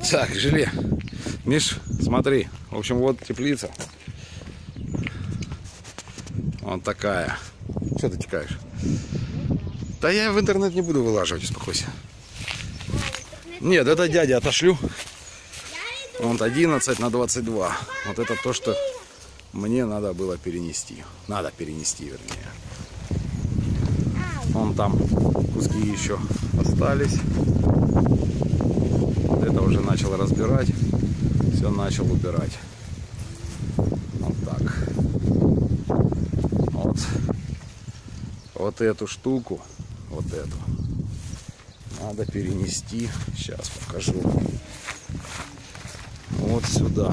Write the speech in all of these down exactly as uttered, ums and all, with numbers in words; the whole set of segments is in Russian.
Так, желе. Миш, смотри. В общем, вот теплица. Вот такая. Что ты текаешь? Да я в интернет не буду вылаживать, успокойся. Нет, это дядя отошлю. Вот одиннадцать на двадцать два. Вот это то, что мне надо было перенести. Надо перенести, вернее. Вон там куски еще остались. Вот это уже начал разбирать. Все начал убирать. Вот так. Вот. Вот эту штуку. Вот эту. Надо перенести. Сейчас покажу. Вот сюда.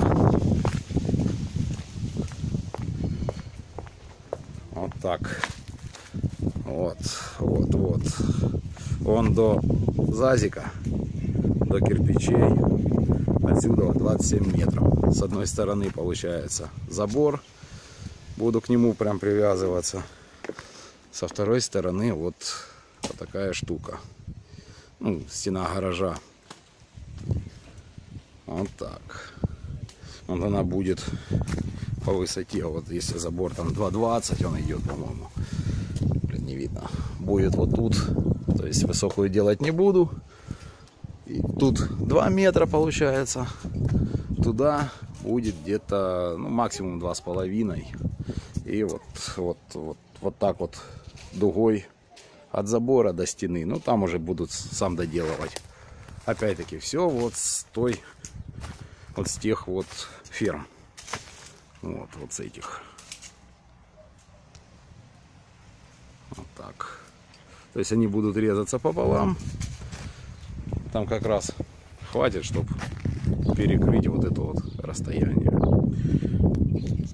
Вот так. Вот, вот, вот. Он до зазика, до кирпичей. Отсюда двадцать семь метров. С одной стороны получается забор. Буду к нему прям привязываться. Со второй стороны вот, вот такая штука. Ну, стена гаража. Вот так. Вот она будет по высоте. Вот если забор там два двадцать, он идет, по-моему. Блин, не видно. Будет вот тут. То есть высокую делать не буду. И тут два метра получается. Туда будет где-то, ну, максимум два с половиной. И вот, вот, вот, вот так вот дугой от забора до стены. Ну, там уже будут сам доделывать. Опять-таки, все вот с той, вот с тех вот ферм. Вот, вот с этих. Вот так. То есть они будут резаться пополам. Там как раз хватит, чтобы перекрыть вот это вот расстояние.